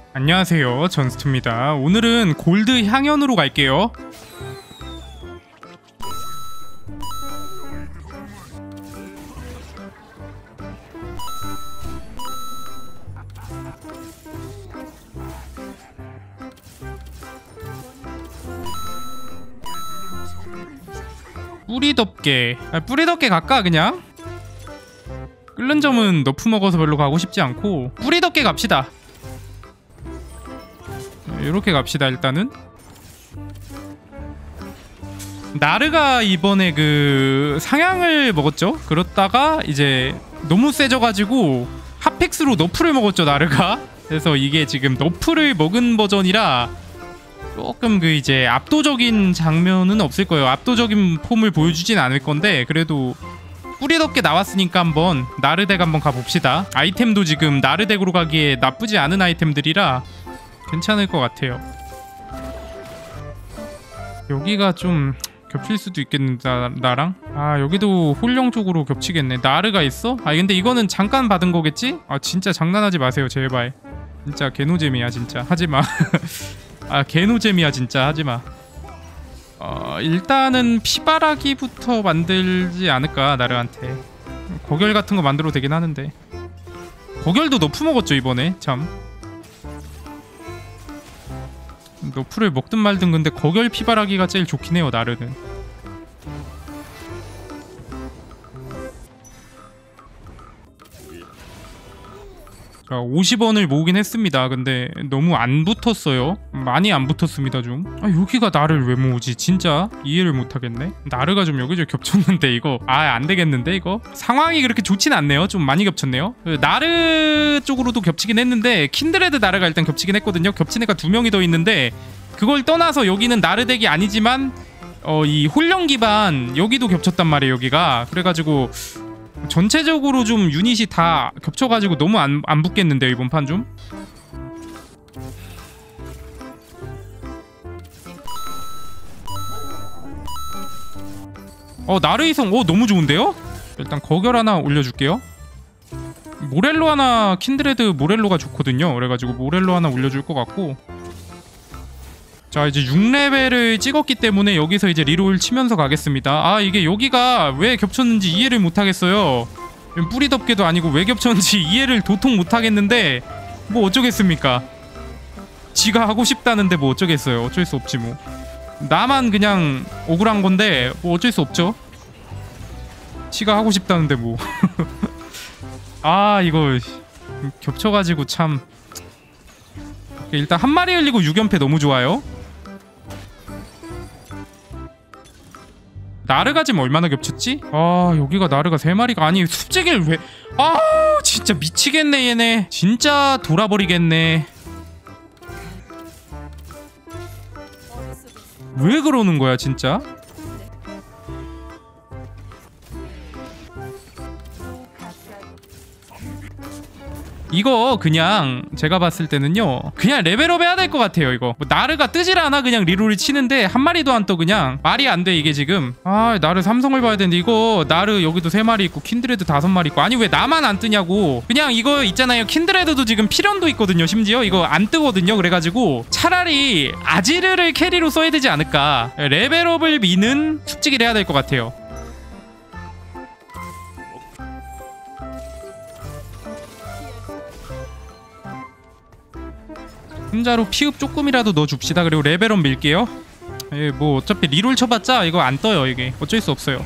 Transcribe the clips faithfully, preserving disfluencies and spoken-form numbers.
안녕하세요, 전스투입니다. 오늘은 골드 향연으로 갈게요. 뿌리덮개. 아, 뿌리덮개 갈까 그냥? 끓는 점은 너프 먹어서 별로 가고 싶지 않고 뿌리덮개 갑시다. 이렇게 갑시다. 일단은 나르가 이번에 그 상향을 먹었죠. 그렇다가 이제 너무 세져가지고 핫팩스로 너프를 먹었죠, 나르가. 그래서 이게 지금 너프를 먹은 버전이라 조금 그 이제 압도적인 장면은 없을 거예요. 압도적인 폼을 보여주진 않을 건데 그래도 뿌리덮개 나왔으니까 한번 나르덱 한번 가봅시다. 아이템도 지금 나르덱으로 가기에 나쁘지 않은 아이템들이라 괜찮을 것 같아요. 여기가 좀 겹칠 수도 있겠는데 나, 나랑? 아 여기도 홀령 쪽으로 겹치겠네. 나르가 있어? 아 근데 이거는 잠깐 받은 거겠지? 아 진짜 장난하지 마세요 제발. 진짜 개노잼이야 진짜. 하지마. 아 개노잼이야 진짜. 하지마. 어, 일단은 피바라기부터 만들지 않을까 나르한테. 거결 같은 거 만들어도 되긴 하는데 거결도 너프 먹었죠 이번에. 참 너프를 먹든 말든 근데 거결 피바라기가 제일 좋긴 해요 나르는. 자, 오십 원을 모으긴 했습니다. 근데 너무 안 붙었어요. 많이 안 붙었습니다 좀. 아 여기가 나를 왜 모으지 진짜 이해를 못하겠네. 나르가 좀 여기저기 겹쳤는데 이거 아 안되겠는데 이거. 상황이 그렇게 좋진 않네요. 좀 많이 겹쳤네요. 나르 쪽으로도 겹치긴 했는데 킨드레드 나르가 일단 겹치긴 했거든요. 겹친 애가 두 명이 더 있는데 그걸 떠나서 여기는 나르덱이 아니지만 어, 이 홀령 기반 여기도 겹쳤단 말이에요 여기가. 그래가지고 전체적으로 좀 유닛이 다 겹쳐가지고 너무 안, 안 붙겠는데요 이번 판 좀. 어 나르이성 어 너무 좋은데요? 일단 거결 하나 올려줄게요. 모렐로 하나 킨드레드 모렐로가 좋거든요. 그래가지고 모렐로 하나 올려줄 것 같고. 자 이제 육 레벨을 찍었기 때문에 여기서 이제 리롤 치면서 가겠습니다. 아 이게 여기가 왜 겹쳤는지 이해를 못하겠어요. 뿌리덮개도 아니고 왜 겹쳤는지 이해를 도통 못하겠는데 뭐 어쩌겠습니까. 지가 하고 싶다는데 뭐 어쩌겠어요. 어쩔 수 없지 뭐. 나만 그냥 억울한 건데 뭐 어쩔 수 없죠. 지가 하고 싶다는데 뭐. 아 이거 겹쳐가지고 참. 일단 한 마리 흘리고 육 연패 너무 좋아요. 나르가 지금 얼마나 겹쳤지? 아 여기가 나르가 세 마리가 아니 숲지기를 왜. 아 진짜 미치겠네 얘네. 진짜 돌아버리겠네. 왜 그러는 거야 진짜. 이거 그냥 제가 봤을 때는요 그냥 레벨업 해야 될 것 같아요. 이거 뭐 나르가 뜨질 않아. 그냥 리롤이 치는데 한 마리도 안 떠. 그냥 말이 안 돼 이게 지금. 아 나르 삼성을 봐야 되는데 이거 나르 여기도 세 마리 있고 킨드레드 다섯 마리 있고. 아니 왜 나만 안 뜨냐고. 그냥 이거 있잖아요 킨드레드도 지금 필연도 있거든요. 심지어 이거 안 뜨거든요. 그래가지고 차라리 아지르를 캐리로 써야 되지 않을까. 레벨업을 미는 숲지기를 해야 될 것 같아요. 혼자로 피읍 조금이라도 넣어줍시다. 그리고 레벨업 밀게요. 예, 뭐 어차피 리롤 쳐봤자 이거 안 떠요. 이게 어쩔 수 없어요.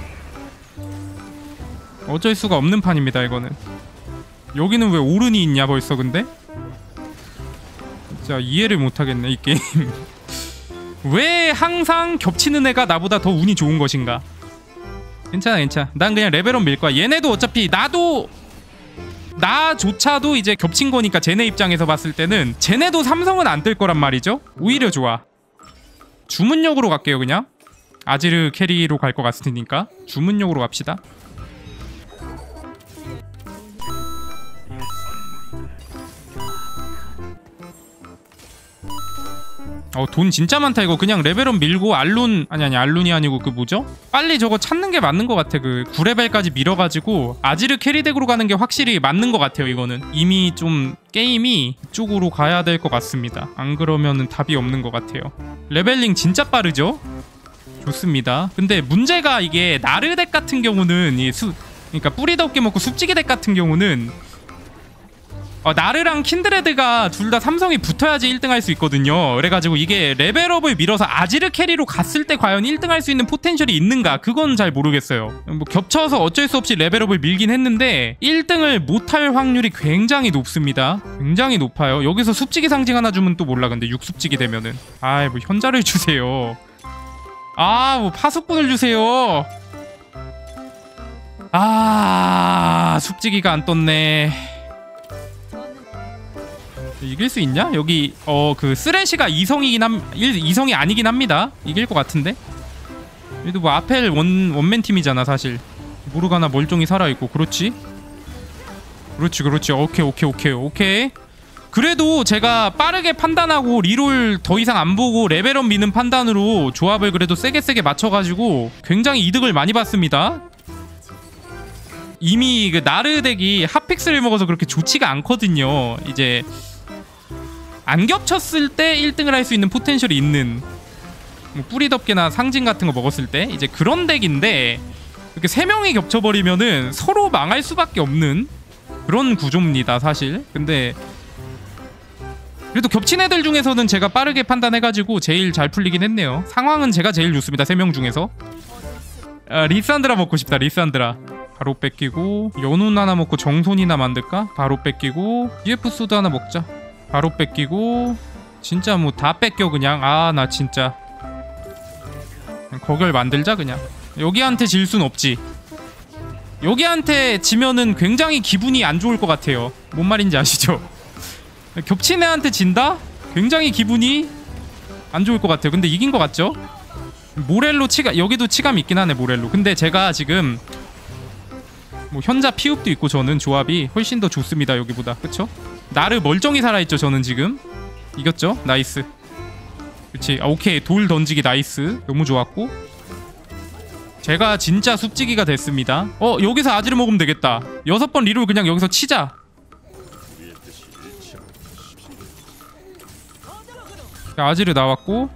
어쩔 수가 없는 판입니다 이거는. 여기는 왜 오른이 있냐 벌써. 근데 진짜 이해를 못하겠네 이 게임. 왜 항상 겹치는 애가 나보다 더 운이 좋은 것인가. 괜찮아 괜찮아. 난 그냥 레벨업 밀 거야. 얘네도 어차피 나도 나조차도 이제 겹친 거니까 쟤네 입장에서 봤을 때는 쟤네도 삼성은 안 뜰 거란 말이죠. 오히려 좋아. 주문력으로 갈게요 그냥. 아지르 캐리로 갈 것 같으니까 주문력으로 갑시다. 어, 돈 진짜 많다. 이거 그냥 레벨업 밀고 알룬 아니 아니 알룬이 아니고 그 뭐죠? 빨리 저거 찾는 게 맞는 것 같아. 그 구 레벨까지 밀어가지고 아지르 캐리덱으로 가는 게 확실히 맞는 것 같아요. 이거는 이미 좀 게임이 이쪽으로 가야 될 것 같습니다. 안 그러면은 답이 없는 것 같아요. 레벨링 진짜 빠르죠? 좋습니다. 근데 문제가 이게 나르덱 같은 경우는 이 수, 그러니까 뿌리 덮개 먹고 숲지기 덱 같은 경우는 어, 나르랑 킨드레드가 둘 다 삼성이 붙어야지 일 등 할 수 있거든요. 그래가지고 이게 레벨업을 밀어서 아지르 캐리로 갔을 때 과연 일 등 할 수 있는 포텐셜이 있는가, 그건 잘 모르겠어요. 뭐 겹쳐서 어쩔 수 없이 레벨업을 밀긴 했는데 일 등을 못할 확률이 굉장히 높습니다. 굉장히 높아요. 여기서 숲지기 상징 하나 주면 또 몰라. 근데 육숲지기 되면은 아이 뭐 현자를 주세요. 아 뭐 파수꾼을 주세요. 아 숲지기가 안 떴네. 이길 수 있냐? 여기 어 그 쓰레시가 이성이긴 함 이성이 아니긴 합니다. 이길 것 같은데. 그래도 뭐 아펠 원 원맨 팀이잖아 사실. 모르가나 멀쩡히 살아 있고. 그렇지. 그렇지 그렇지. 오케이 오케이 오케이 오케이. 그래도 제가 빠르게 판단하고 리롤 더 이상 안 보고 레벨업 미는 판단으로 조합을 그래도 세게 세게 맞춰가지고 굉장히 이득을 많이 봤습니다. 이미 그 나르 덱이 핫픽스를 먹어서 그렇게 좋지가 않거든요. 이제 안 겹쳤을 때 일 등을 할 수 있는 포텐셜이 있는 뭐 뿌리 덮개나 상징 같은 거 먹었을 때 이제 그런 덱인데 이렇게 세 명이 겹쳐버리면은 서로 망할 수밖에 없는 그런 구조입니다 사실. 근데 그래도 겹친 애들 중에서는 제가 빠르게 판단해가지고 제일 잘 풀리긴 했네요. 상황은 제가 제일 좋습니다. 세 명 중에서. 아, 리산드라 먹고 싶다. 리산드라 바로 뺏기고 연운 하나 먹고 정손이나 만들까? 바로 뺏기고 이에프 소드 하나 먹자. 바로 뺏기고 진짜 뭐 다 뺏겨 그냥. 아 나 진짜 그냥 거결 만들자 그냥. 여기한테 질 순 없지. 여기한테 지면은 굉장히 기분이 안 좋을 것 같아요. 뭔 말인지 아시죠? 겹친 애한테 진다? 굉장히 기분이 안 좋을 것 같아요. 근데 이긴 것 같죠? 모렐로 치가 여기도 치감 있긴 하네 모렐로. 근데 제가 지금 뭐 현자 피읍도 있고 저는 조합이 훨씬 더 좋습니다 여기보다. 그쵸? 나르 멀쩡히 살아있죠 저는 지금. 이겼죠? 나이스. 그치. 아, 오케이 돌 던지기 나이스. 너무 좋았고 제가 진짜 숲지기가 됐습니다. 어 여기서 아지르 먹으면 되겠다. 여섯 번 리롤 그냥 여기서 치자. 자, 아지르 나왔고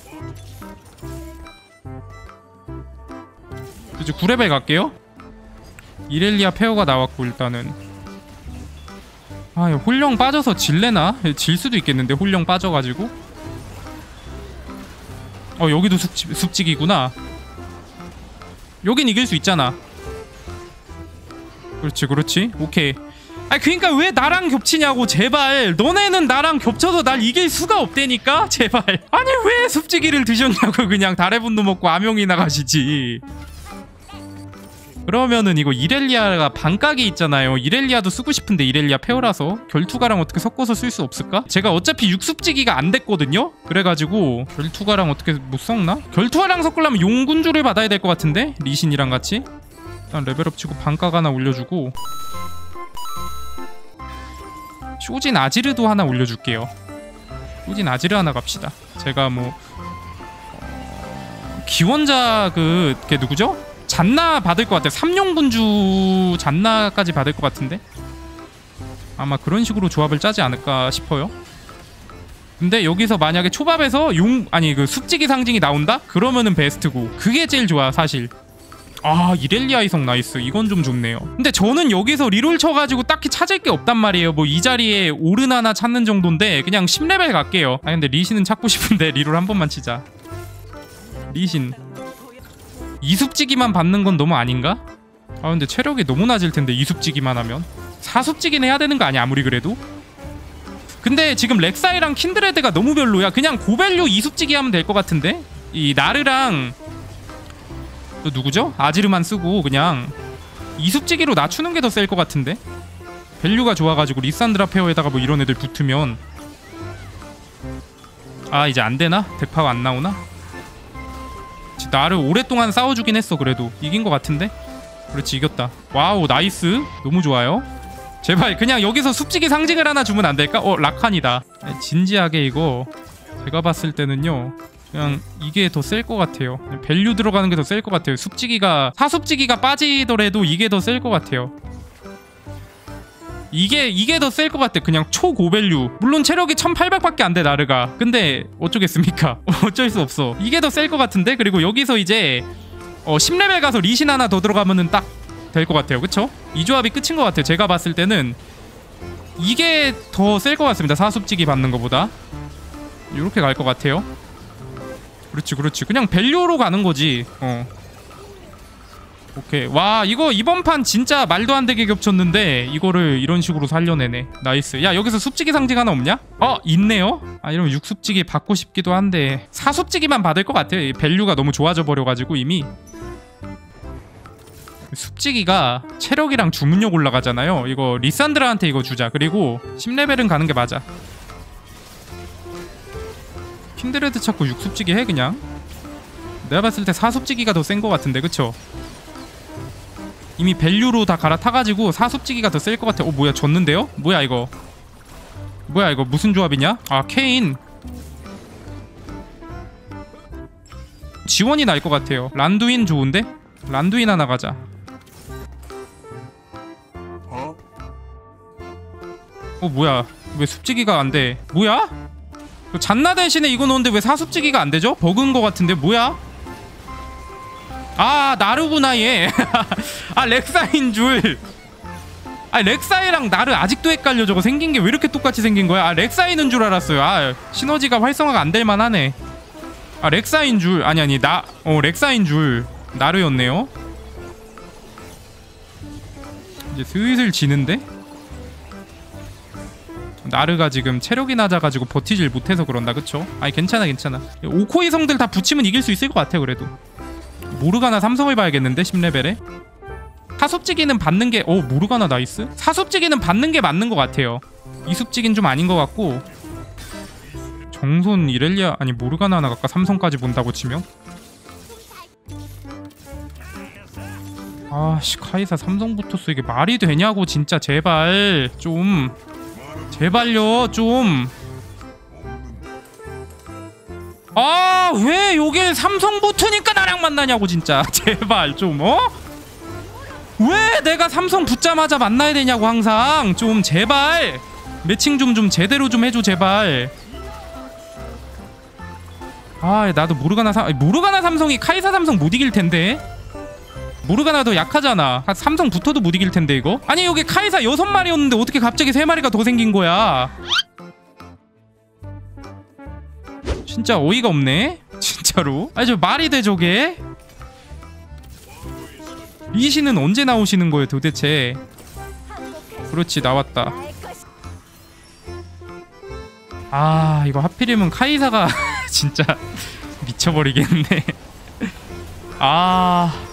이제 구 레벨 갈게요. 이렐리아 페어가 나왔고 일단은 아 홀령 빠져서 질래나? 질 수도 있겠는데 홀령 빠져가지고. 어 여기도 숲지, 숲지기구나. 여긴 이길 수 있잖아. 그렇지 그렇지 오케이. 아 그니까 왜 나랑 겹치냐고 제발. 너네는 나랑 겹쳐서 날 이길 수가 없다니까 제발. 아니 왜 숲지기를 드셨냐고. 그냥 달의 분도 먹고 암용이나 가시지. 그러면은 이거 이렐리아가 반각이 있잖아요. 이렐리아도 쓰고 싶은데 이렐리아 페어라서 결투가랑 어떻게 섞어서 쓸 수 없을까? 제가 어차피 육숲지기가 안 됐거든요? 그래가지고 결투가랑 어떻게 못 섞나? 결투가랑 섞으려면 용군주를 받아야 될 것 같은데? 리신이랑 같이? 일단 레벨업 치고 반각 하나 올려주고 쇼진 아지르도 하나 올려줄게요. 쇼진 아지르 하나 갑시다. 제가 뭐 어... 기원자 그... 걔 누구죠? 잔나 받을 것 같아요. 삼룡군주 잔나까지 받을 것 같은데 아마 그런 식으로 조합을 짜지 않을까 싶어요. 근데 여기서 만약에 초밥에서 용 아니 그 숲지기 상징이 나온다? 그러면은 베스트고 그게 제일 좋아 사실. 아 이렐리아 이성 나이스. 이건 좀 좋네요. 근데 저는 여기서 리롤 쳐가지고 딱히 찾을 게 없단 말이에요. 뭐 이 자리에 오른 하나 찾는 정도인데 그냥 십 레벨 갈게요. 아 근데 리신은 찾고 싶은데 리롤 한 번만 치자. 리신 이숲지기만 받는 건 너무 아닌가? 아 근데 체력이 너무 낮을 텐데 이숲지기만 하면. 사숲지기는 해야 되는 거 아니야 아무리 그래도? 근데 지금 렉사이랑 킨드레드가 너무 별로야. 그냥 고밸류 이숲지기 하면 될 것 같은데? 이 나르랑 또 누구죠? 아지르만 쓰고 그냥 이숲지기로 낮추는 게 더 셀 것 같은데? 밸류가 좋아가지고 리산드라 페어에다가 뭐 이런 애들 붙으면 아 이제 안되나? 덱파워 안 나오나? 나를 오랫동안 싸워주긴 했어. 그래도 이긴 것 같은데? 그렇지 이겼다. 와우 나이스. 너무 좋아요. 제발 그냥 여기서 숲지기 상징을 하나 주면 안 될까? 어 라칸이다. 진지하게 이거 제가 봤을 때는요 그냥 이게 더 셀 것 같아요. 밸류 들어가는 게 더 셀 것 같아요. 숲지기가 사숲지기가 빠지더라도 이게 더 셀 것 같아요. 이게 이게 더 셀 것 같아. 그냥 초고밸류. 물론 체력이 천팔백밖에 안 돼 나르가. 근데 어쩌겠습니까? 어쩔 수 없어. 이게 더 셀 것 같은데. 그리고 여기서 이제 어, 십 레벨 가서 리신 하나 더 들어가면은 딱 될 것 같아요. 그쵸? 이 조합이 끝인 것 같아요. 제가 봤을 때는 이게 더 셀 것 같습니다. 사숲지기 받는 것보다. 이렇게 갈 것 같아요. 그렇지 그렇지. 그냥 밸류로 가는 거지. 어. 오케이. 와 이거 이번 판 진짜 말도 안 되게 겹쳤는데 이거를 이런 식으로 살려내네. 나이스. 야 여기서 숲지기 상징 하나 없냐? 어 있네요. 아 이러면 육숲지기 받고 싶기도 한데 사숲지기만 받을 것 같아요. 이 밸류가 너무 좋아져 버려가지고 이미. 숲지기가 체력이랑 주문력 올라가잖아요. 이거 리산드라한테 이거 주자. 그리고 십 레벨은 가는 게 맞아. 킨드레드 찾고 육숲지기 해 그냥. 내가 봤을 때 사숲지기가 더 센 것 같은데 그쵸? 이미 밸류로 다 갈아타가지고 사숲지기가 더 셀 것 같아. 어 뭐야 졌는데요? 뭐야 이거 뭐야 이거 무슨 조합이냐? 아 케인 지원이 날 것 같아요. 란두인 좋은데? 란두인 하나 가자. 어 뭐야 왜 숲지기가 안돼? 뭐야? 잔나 대신에 이거 넣었는데 왜 사숲지기가 안되죠? 버그인 것 같은데 뭐야? 아 나르구나 얘. 아 렉사인 줄. 아 렉사이랑 나르 아직도 헷갈려. 저거 생긴 게 왜 이렇게 똑같이 생긴 거야? 아 렉사이는 줄 알았어요. 아 시너지가 활성화가 안 될 만하네. 아 렉사인 줄. 아니 아니 나 어 렉사인 줄 나르였네요. 이제 슬슬 지는데? 나르가 지금 체력이 낮아가지고 버티질 못해서 그런다 그쵸? 아니 괜찮아 괜찮아. 오코이 성들 다 붙이면 이길 수 있을 것 같아. 그래도 모르가나 삼성을 봐야겠는데 십 레벨에? 사숲지기는 받는 게... 어 모르가나 나이스? 사숲지기는 받는 게 맞는 것 같아요. 이숲지기는 좀 아닌 것 같고. 정손 이렐리아... 아니 모르가나 하나 갈까? 삼성까지 본다고 치면? 아씨 카이사 삼성 붙었어. 이게 말이 되냐고 진짜. 제발 좀 제발요 좀. 아 왜 여길 삼성 붙으니까 나랑 만나냐고 진짜. 제발 좀 어? 왜 내가 삼성 붙자마자 만나야 되냐고 항상. 좀 제발 매칭 좀 좀 제대로 좀 해줘 제발. 아 나도 모르가나 삼 모르가나 삼성이 카이사 삼성 못 이길 텐데. 모르가나도 약하잖아. 삼성 붙어도 못 이길 텐데 이거. 아니 여기 카이사 여섯 마리였는데 어떻게 갑자기 세 마리가 더 생긴 거야? 진짜 어이가 없네. 진짜로. 아니 저 말이 돼 저게? 리신은 언제 나오시는 거예요 도대체? 그렇지 나왔다. 아 이거 하필이면 카이사가 진짜 미쳐버리겠네. 아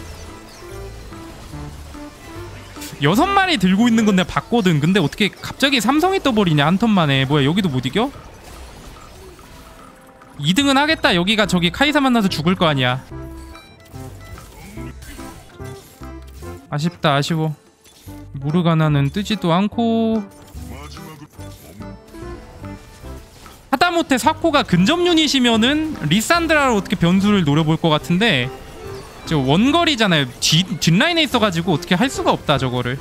여섯 마리 들고 있는 건 내가 봤거든. 근데 어떻게 갑자기 삼성이 떠버리냐 한 턴 만에. 뭐야 여기도 못 이겨? 이 등은 하겠다. 여기가 저기 카이사 만나서 죽을 거 아니야. 아쉽다 아쉬워. 모르가나는 뜨지도 않고. 하다못해 사코가 근접 유닛이면은 리산드라로 어떻게 변수를 노려볼 것 같은데 저 원거리잖아요. 뒤, 뒷라인에 있어가지고 어떻게 할 수가 없다 저거를.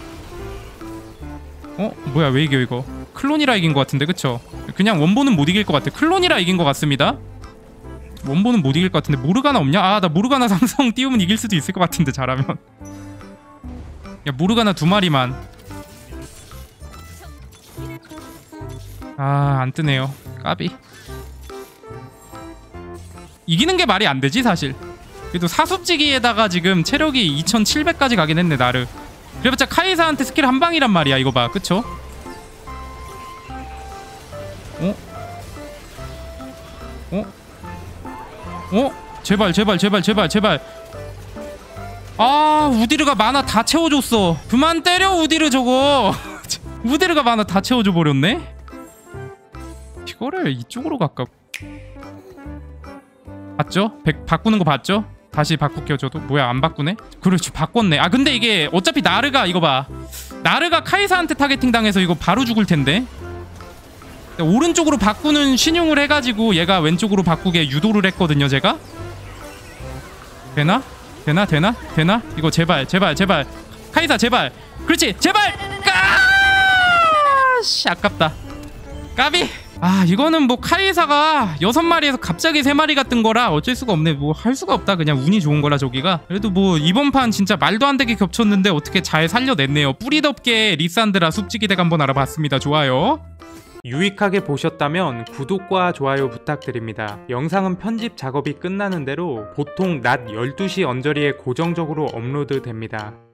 어? 뭐야 왜 이겨 이거. 클론이라 이긴 것 같은데 그쵸? 그냥 원본은 못 이길 것 같아. 클론이라 이긴 것 같습니다. 원본은 못 이길 것 같은데. 모르가나 없냐? 아 나 모르가나 삼성 띄우면 이길 수도 있을 것 같은데 잘하면. 야 모르가나 두 마리만. 아 안 뜨네요. 까비. 이기는 게 말이 안 되지 사실. 그래도 사숲지기에다가 지금 체력이 이천칠백까지 가긴 했네 나르. 그래봤자 카이사한테 스킬 한 방이란 말이야 이거 봐. 그쵸? 어? 어? 어? 제발 제발 제발 제발 제발. 아 우디르가 만화 다 채워줬어. 그만 때려 우디르 저거. 우디르가 만화 다 채워줘 버렸네. 이거를 이쪽으로 갈까? 봤죠? 백, 바꾸는 거 봤죠? 다시 바꿀게요 저도. 뭐야 안 바꾸네? 그렇지 바꿨네. 아 근데 이게 어차피 나르가 이거 봐. 나르가 카이사한테 타겟팅 당해서 이거 바로 죽을 텐데. 오른쪽으로 바꾸는 신용을 해가지고 얘가 왼쪽으로 바꾸게 유도를 했거든요. 제가 되나? 되나? 되나? 되나? 이거 제발 제발 제발 카이사 제발 그렇지 제발 까씨 아깝다 까비. 아 이거는 뭐 카이사가 여섯 마리에서 갑자기 세 마리가 뜬 거라 어쩔 수가 없네. 뭐 할 수가 없다. 그냥 운이 좋은 거라 저기가. 그래도 뭐 이번 판 진짜 말도 안 되게 겹쳤는데 어떻게 잘 살려냈네요. 뿌리덥게 리산드라 숲지기 덱 한번 알아봤습니다. 좋아요. 유익하게 보셨다면 구독과 좋아요 부탁드립니다. 영상은 편집 작업이 끝나는 대로 보통 낮 열두 시 언저리에 고정적으로 업로드 됩니다.